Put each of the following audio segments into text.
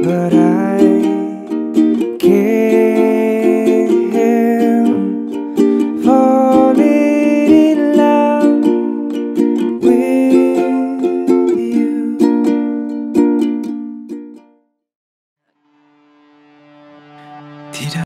but I can't fall in love with you. Tidak.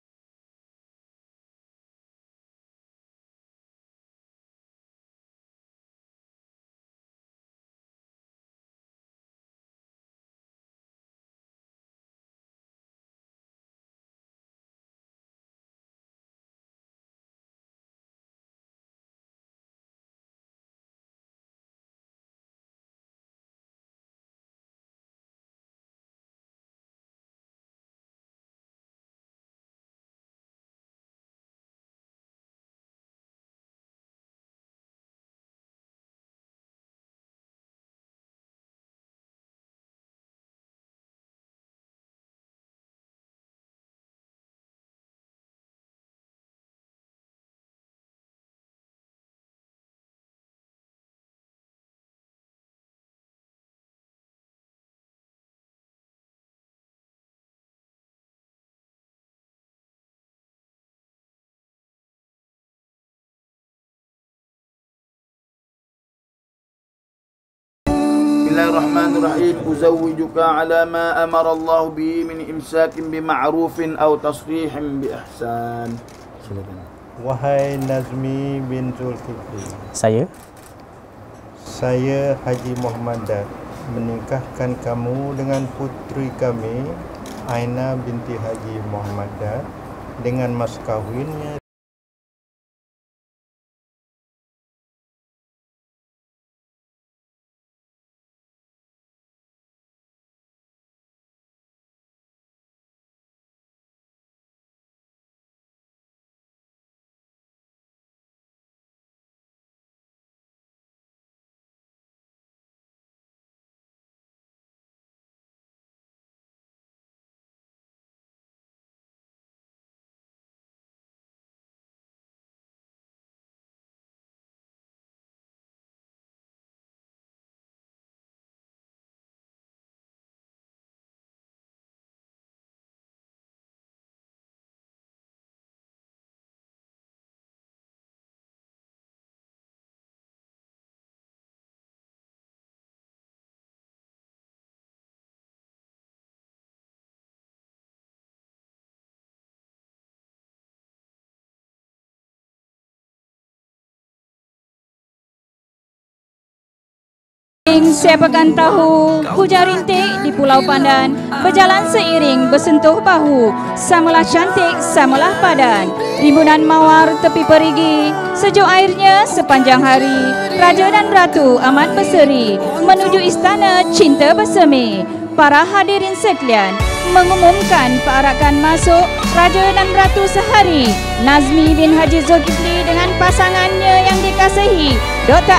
Bismillahirrahmanirrahim. Uzawwijuka ala ma amara Allah bihi min imsakin bima'rufin aw tasrihin bi ihsan. Silakan. Wahai Nazmi bin Zulkifli, saya Haji Muhammad Dat menikahkan kamu dengan puteri kami Aina binti Haji Muhammad Dat dengan mas kahwinnya Siapa kan tahu hujan rintik di Pulau Pandan berjalan seiring bersentuh bahu, samalah cantik samalah padan, rimbunan mawar tepi perigi, sejuk airnya sepanjang hari, raja dan ratu amat berseri menuju istana cinta bersemi. Para hadirin sekalian, mengumumkan perarakan masuk raja dan ratu sehari Nazmi bin Haji Zulkifli dengan pasangannya yang dikasihi Dr.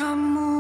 kamu